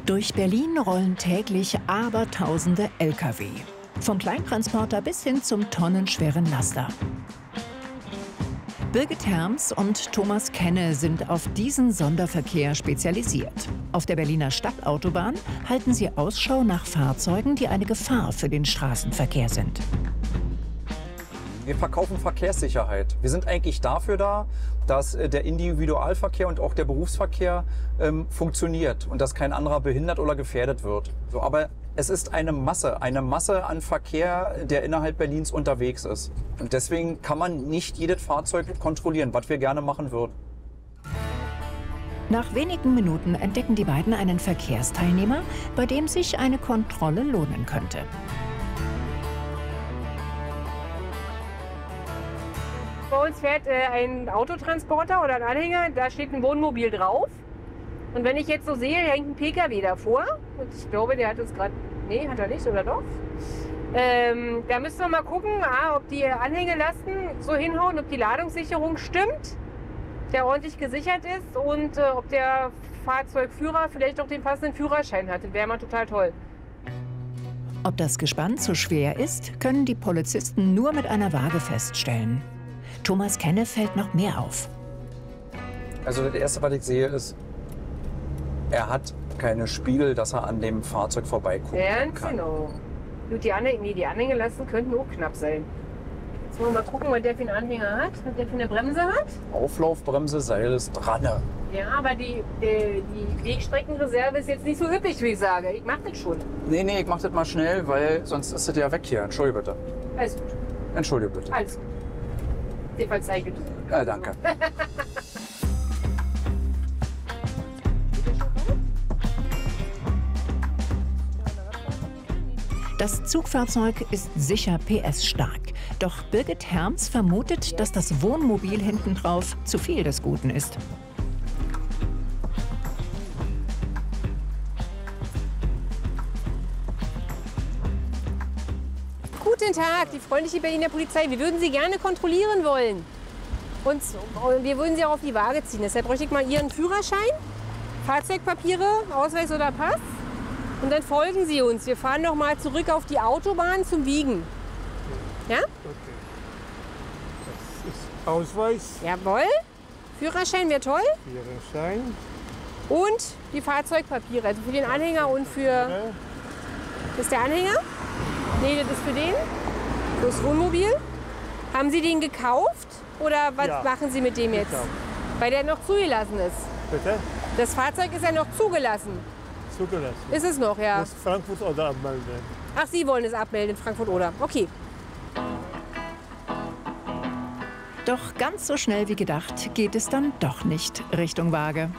Durch Berlin rollen täglich abertausende Lkw. Vom Kleintransporter bis hin zum tonnenschweren Laster. Birgit Herms und Thomas Kenne sind auf diesen Sonderverkehr spezialisiert. Auf der Berliner Stadtautobahn halten sie Ausschau nach Fahrzeugen, die eine Gefahr für den Straßenverkehr sind. Wir verkaufen Verkehrssicherheit. Wir sind eigentlich dafür da, dass der Individualverkehr und auch der Berufsverkehr funktioniert und dass kein anderer behindert oder gefährdet wird. So, aber es ist eine Masse an Verkehr, der innerhalb Berlins unterwegs ist. Und deswegen kann man nicht jedes Fahrzeug kontrollieren, was wir gerne machen würden. Nach wenigen Minuten entdecken die beiden einen Verkehrsteilnehmer, bei dem sich eine Kontrolle lohnen könnte. Bei uns fährt ein Autotransporter oder ein Anhänger, da steht ein Wohnmobil drauf. Und wenn ich jetzt so sehe, hängt ein PKW davor. Und ich glaube, der hat es gerade... Nee, hat er nicht, oder doch? Da müssen wir mal gucken, ob die Anhängelasten so hinhauen, ob die Ladungssicherung stimmt, der ordentlich gesichert ist und ob der Fahrzeugführer vielleicht auch den passenden Führerschein hat. Das wäre mal total toll. Ob das Gespann zu schwer ist, können die Polizisten nur mit einer Waage feststellen. Thomas Kenne fällt noch mehr auf. Also das Erste, was ich sehe, ist, er hat keine Spiegel, dass er an dem Fahrzeug vorbeigucken kann. Genau. Gut, die Anhängerlasten könnten auch knapp sein. Jetzt wollen wir mal gucken, was der für einen Anhänger hat, was der für eine Bremse hat. Auflaufbremse, Seil ist dran. Ja, aber die Wegstreckenreserve ist jetzt nicht so üppig, wie ich sage. Ich mach das schon. Nee, ich mach das mal schnell, weil sonst ist das ja weg hier. Entschuldige bitte. Alles gut. Entschuldige bitte. Alles gut. Jedenfalls zeige du. Ja, danke. Das Zugfahrzeug ist sicher PS-stark. Doch Birgit Herms vermutet, dass das Wohnmobil hinten drauf zu viel des Guten ist. Guten Tag, die freundliche Berliner Polizei. Wir würden Sie gerne kontrollieren wollen. Und wir würden Sie auch auf die Waage ziehen. Deshalb bräuchte ich mal Ihren Führerschein, Fahrzeugpapiere, Ausweis oder Pass. Und dann folgen Sie uns. Wir fahren noch mal zurück auf die Autobahn zum Wiegen. Ja? Okay. Das ist Ausweis. Jawohl. Führerschein wäre toll. Führerschein. Und die Fahrzeugpapiere. Also für den Anhänger und für... Das ist der Anhänger? Nee, das ist für den. Das Wohnmobil. Haben Sie den gekauft? Oder was machen Sie mit dem jetzt? Gekauft. Weil der noch zugelassen ist. Bitte? Das Fahrzeug ist ja noch zugelassen. Zugelassen. Ist es noch, ja. Muss Frankfurt oder abmelden. Ach, Sie wollen es abmelden in Frankfurt oder? Okay. Doch ganz so schnell wie gedacht geht es dann doch nicht Richtung Waage.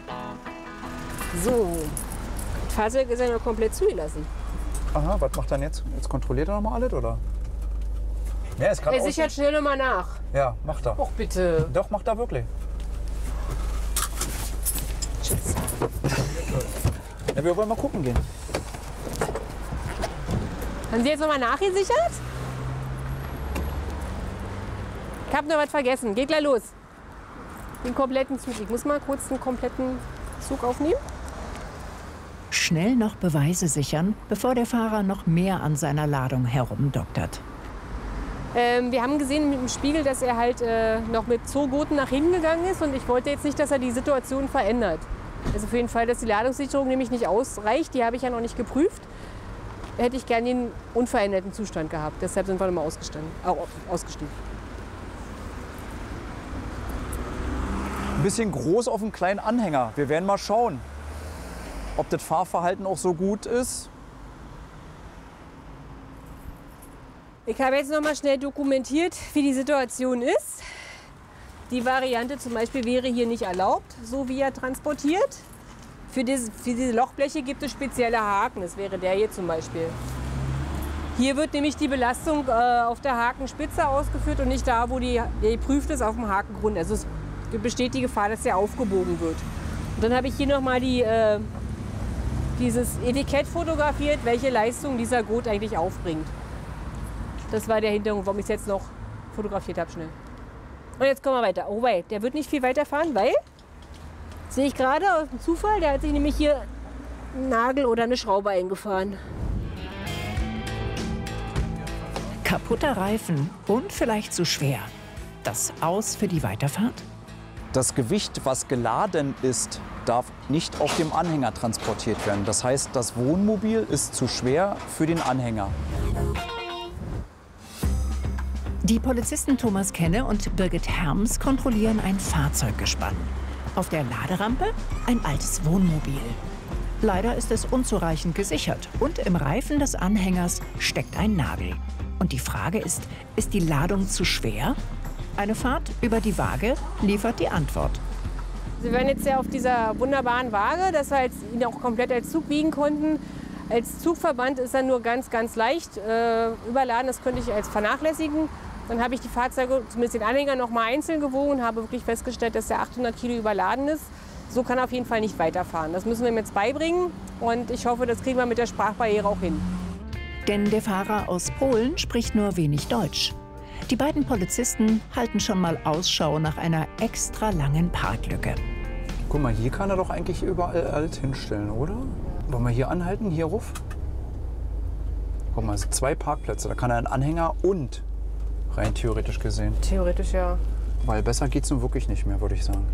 So. Das Fahrzeug ist ja noch komplett zugelassen. Aha, was macht er denn jetzt? Jetzt kontrolliert er noch mal alles, oder? Ja, ist gerade Er sichert schnell noch mal nach. Ja, macht er. Och, bitte. Doch, macht er wirklich. Tschüss. Ja, wir wollen mal gucken gehen. Haben Sie jetzt noch mal nachgesichert? Ich habe noch was vergessen. Geht gleich los. Den kompletten Zug. Ich muss mal kurz den kompletten Zug aufnehmen. Schnell noch Beweise sichern, bevor der Fahrer noch mehr an seiner Ladung herumdoktert. Wir haben gesehen mit dem Spiegel, dass er halt noch mit Zoogurten nach hinten gegangen ist. Und ich wollte jetzt nicht, dass er die Situation verändert. Also für den Fall, dass die Ladungssicherung nämlich nicht ausreicht, die habe ich ja noch nicht geprüft, hätte ich gerne den unveränderten Zustand gehabt. Deshalb sind wir nochmal ausgestiegen. Ein bisschen groß auf dem kleinen Anhänger. Wir werden mal schauen, ob das Fahrverhalten auch so gut ist. Ich habe jetzt noch mal schnell dokumentiert, wie die Situation ist. Die Variante zum Beispiel wäre hier nicht erlaubt, so wie er transportiert. Für diese Lochbleche gibt es spezielle Haken. Das wäre der hier zum Beispiel. Hier wird nämlich die Belastung auf der Hakenspitze ausgeführt und nicht da, wo die geprüft ist, auf dem Hakengrund. Also es besteht die Gefahr, dass der aufgebogen wird. Und dann habe ich hier noch mal dieses Etikett fotografiert, welche Leistung dieser Gurt eigentlich aufbringt. Das war der Hintergrund, warum ich es jetzt noch fotografiert habe, schnell. Und jetzt kommen wir weiter. Oh wei, der wird nicht viel weiterfahren, weil, sehe ich gerade aus dem Zufall, der hat sich nämlich hier einen Nagel oder eine Schraube eingefahren. Kaputter Reifen und vielleicht zu schwer. Das Aus für die Weiterfahrt? Das Gewicht, was geladen ist, darf nicht auf dem Anhänger transportiert werden. Das heißt, das Wohnmobil ist zu schwer für den Anhänger. Die Polizisten Thomas Kenne und Birgit Herms kontrollieren ein Fahrzeuggespann. Auf der Laderampe ein altes Wohnmobil. Leider ist es unzureichend gesichert und im Reifen des Anhängers steckt ein Nagel. Und die Frage ist die Ladung zu schwer? Eine Fahrt über die Waage liefert die Antwort. Sie werden jetzt ja auf dieser wunderbaren Waage, dass wir ihn auch komplett als Zug wiegen konnten. Als Zugverband ist er nur ganz, ganz leicht überladen. Das könnte ich als vernachlässigen. Dann habe ich die Fahrzeuge, zumindest den Anhänger, noch mal einzeln gewogen und habe wirklich festgestellt, dass der 800 Kilo überladen ist. So kann er auf jeden Fall nicht weiterfahren. Das müssen wir ihm jetzt beibringen und ich hoffe, das kriegen wir mit der Sprachbarriere auch hin. Denn der Fahrer aus Polen spricht nur wenig Deutsch. Die beiden Polizisten halten schon mal Ausschau nach einer extra langen Parklücke. Guck mal, hier kann er doch eigentlich überall alt hinstellen, oder? Wollen wir hier anhalten, hier ruf? Guck mal, es sind 2 Parkplätze. Da kann er einen Anhänger und rein theoretisch gesehen. Theoretisch ja. Weil besser geht's nun wirklich nicht mehr, würde ich sagen.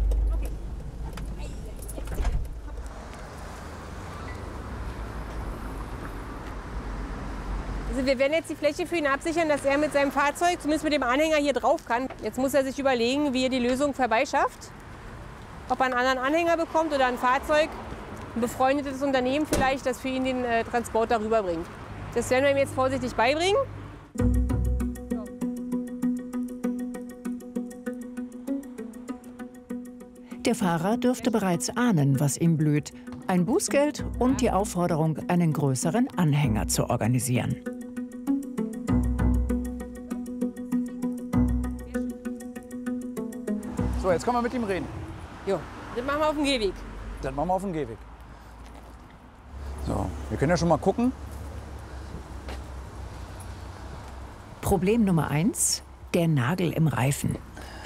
Also wir werden jetzt die Fläche für ihn absichern, dass er mit seinem Fahrzeug, zumindest mit dem Anhänger, hier drauf kann. Jetzt muss er sich überlegen, wie er die Lösung vorbeischafft. Ob er einen anderen Anhänger bekommt oder ein Fahrzeug, ein befreundetes Unternehmen vielleicht, das für ihn den Transport darüber bringt. Das werden wir ihm jetzt vorsichtig beibringen. Der Fahrer dürfte bereits ahnen, was ihm blüht. Ein Bußgeld und die Aufforderung, einen größeren Anhänger zu organisieren. So, jetzt können wir mit ihm reden. Jo, das machen wir auf dem Gehweg. Dann machen wir auf dem Gehweg. So, wir können ja schon mal gucken. Problem Nummer 1, der Nagel im Reifen.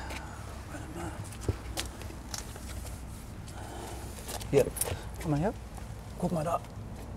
Hier, komm mal her. Guck mal da.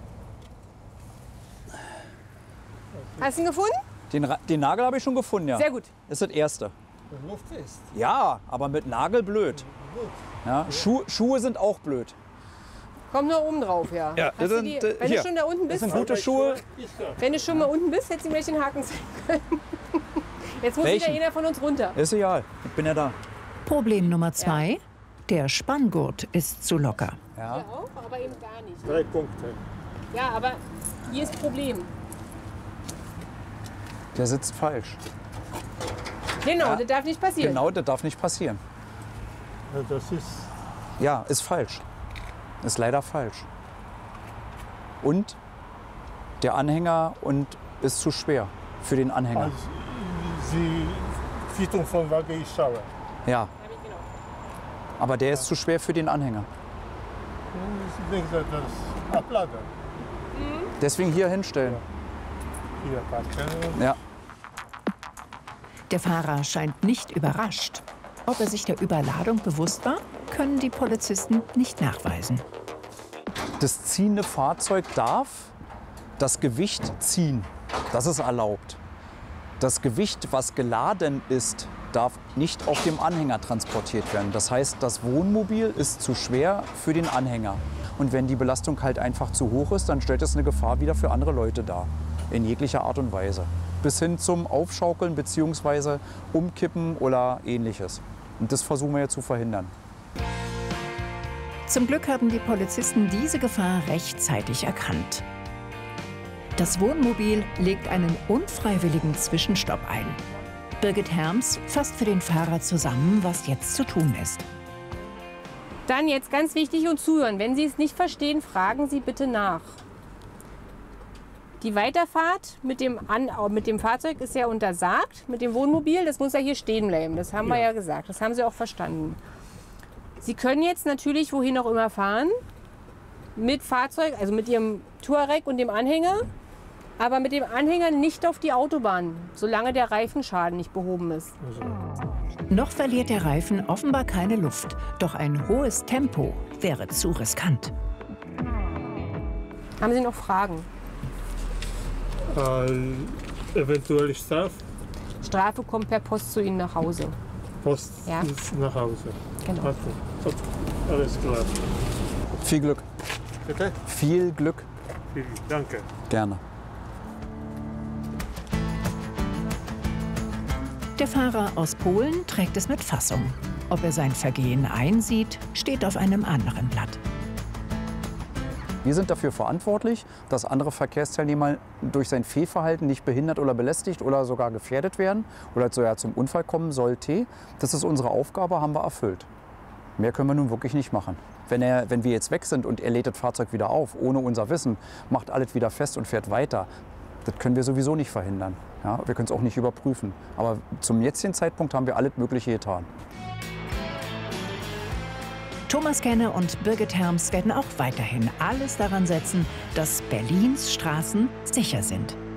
Hast du ihn gefunden? Den Nagel habe ich schon gefunden, ja. Sehr gut. Das ist das Erste. Luftfest. Ja, aber mit Nagel blöd. Ja, Schuhe sind auch blöd. Kommt nur oben drauf, ja. Ja, Hast du die, wenn hier. du schon da unten Das bist, sind gute Schuhe. wenn du schon mal unten bist, hättest du mir den Haken zeigen können. Jetzt muss Welchen? wieder einer von uns runter. Ist egal, ich bin ja da. Problem Nummer 2, der Spanngurt ist zu locker. Ja. Hier auch, aber eben gar nicht. 3 Punkte. Ja, aber hier ist Problem. Der sitzt falsch. Genau, Ja. das darf nicht passieren. Genau, das darf nicht passieren. Ja, das ist Ja, ist falsch. Ist leider falsch. Und der Anhänger ist zu schwer für den Anhänger. als die Quittung von Waage ich schaue. Ja, aber der ist zu schwer für den Anhänger. Ich denke, das Abladen. Deswegen hier hinstellen. Hier parken. Ja. Der Fahrer scheint nicht überrascht. Ob er sich der Überladung bewusst war, können die Polizisten nicht nachweisen. Das ziehende Fahrzeug darf das Gewicht ziehen. Das ist erlaubt. Das Gewicht, was geladen ist, darf nicht auf dem Anhänger transportiert werden. Das heißt, das Wohnmobil ist zu schwer für den Anhänger. Und wenn die Belastung halt einfach zu hoch ist, dann stellt es eine Gefahr wieder für andere Leute dar. In jeglicher Art und Weise. Bis hin zum Aufschaukeln bzw. Umkippen oder Ähnliches. Und das versuchen wir jetzt zu verhindern. Zum Glück haben die Polizisten diese Gefahr rechtzeitig erkannt. Das Wohnmobil legt einen unfreiwilligen Zwischenstopp ein. Birgit Herms fasst für den Fahrer zusammen, was jetzt zu tun ist. Dann jetzt ganz wichtig und zuhören. Wenn Sie es nicht verstehen, fragen Sie bitte nach. Die Weiterfahrt mit dem Fahrzeug ist ja untersagt. Mit dem Wohnmobil, das muss ja hier stehen bleiben. Das haben wir ja gesagt. Das haben Sie auch verstanden. Sie können jetzt natürlich wohin auch immer fahren. Mit Fahrzeug, also mit Ihrem Touareg und dem Anhänger. Aber mit dem Anhänger nicht auf die Autobahn, solange der Reifenschaden nicht behoben ist. Noch verliert der Reifen offenbar keine Luft. Doch ein hohes Tempo wäre zu riskant. Haben Sie noch Fragen? Eventuell Strafe, Strafe kommt per Post zu Ihnen nach Hause. Post Ja. ist nach Hause. Genau. Okay. Alles klar. Viel Glück. Bitte? Viel Glück. Danke. Gerne. Der Fahrer aus Polen trägt es mit Fassung. Ob er sein Vergehen einsieht, steht auf einem anderen Blatt. Wir sind dafür verantwortlich, dass andere Verkehrsteilnehmer durch sein Fehlverhalten nicht behindert oder belästigt oder sogar gefährdet werden oder sogar zum Unfall kommen sollte. Das ist unsere Aufgabe, haben wir erfüllt. Mehr können wir nun wirklich nicht machen. Wenn wir jetzt weg sind und er lädt das Fahrzeug wieder auf, ohne unser Wissen, macht alles wieder fest und fährt weiter, das können wir sowieso nicht verhindern. Ja, wir können es auch nicht überprüfen. Aber zum jetzigen Zeitpunkt haben wir alles Mögliche getan. Thomas Kenne und Birgit Herms werden auch weiterhin alles daran setzen, dass Berlins Straßen sicher sind.